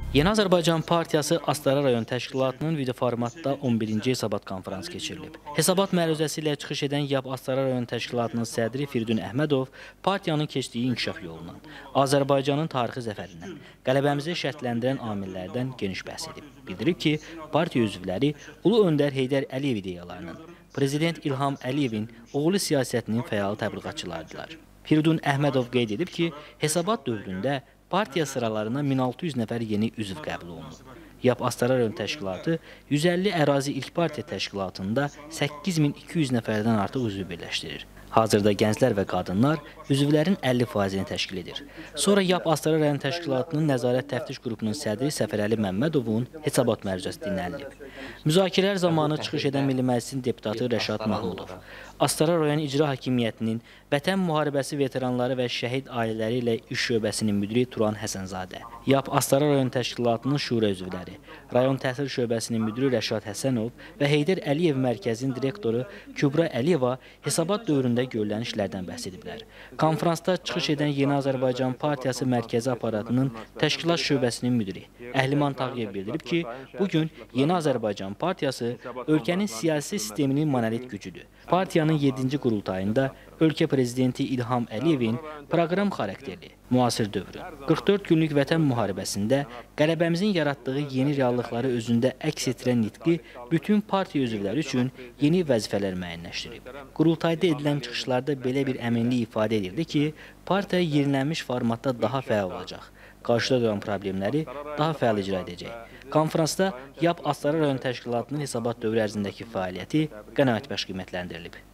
Yeni Azərbaycan Partiyası Astara rayon təşkilatının video formatda 11-ci hesabat konferansı keçirilib. Hesabat məruzəsi ilə çıxış edən YAP Astara rayon təşkilatının sədri Firidun Əhmədov partiyanın keçdiyi inkişaf yolundan, Azərbaycanın tarixi zəfərindən, qələbəmizi şərtləndirən amillərdən geniş bəhs edib. Bildirib ki, partiya üzvləri Ulu Öndər Heydər Əliyev ideyalarının, Prezident İlham Əliyevin oğlu siyasətinin fəal təbliğatçılardılar. Firidun Əhmədov qeyd edib ki, hesabat dövründə partiya sıralarına 1600 nəfər yeni üzv qəbul olunub. YAP Astara rayon təşkilatı 150 ərazi ilk partiya təşkilatında 8200 nəfərdən artıq üzv birləşdirir. Hazırda gənclər və qadınlar üzvlərin 50%-ni təşkil edir. Sonra YAP Astara rayon təşkilatının nəzarət təftiş qrupunun sədri Səfərəli Məmmədovun hesabat məruzəsi dinlənilib. Müzakirələr zamanı çıxış edən Milli Məclisin deputatı Rəşad Mahmudov, Astara rayon İcra Hakimiyyətinin Vətən Müharibəsi veteranları və şəhid ailələri ilə iş şöbəsinin müdiri Turan Həsənzadə, YAP Astara rayon təşkilatının şura üzvləri, rayon təhsil şöbəsinin müdiri Rəşad Həsənov və Heydər Əliyev mərkəzinin direktoru Kübra Əliyeva hesabat dövründə görülən işlərdən bəhs ediblər. Konferansda çıxış edən Yeni Azərbaycan Partiyası mərkəzi aparatının təşkilat şöbəsinin müdiri Əhliman Tağıyev bildirib ki, bugün Yeni Azərbaycan Partiyası ölkənin siyasi sisteminin monolit gücüdür. Partiyanın 7-ci qurultayında ölkə prezidenti İlham Əliyevin proqram xarakterli, müasir dövrü, 44 günlük vətən müharibəsində qələbəmizin yaratdığı yeni reallıqları özündə əks etdirən nitqi bütün partiya üzvləri üçün yeni vəzifələr müəyyənləşdirib. Qurultayda edilən çıxışlarda belə bir əminlik ifadə edildi ki, partiya yenilənmiş formatda daha fəal olacaq, qarşıda duran problemləri daha fəal icra edəcək. Konferansda YAP Astara rayon təşkilatının hesabat dövrü ərzindəki fəaliyyəti qənaətbəxş qiymətləndirilib.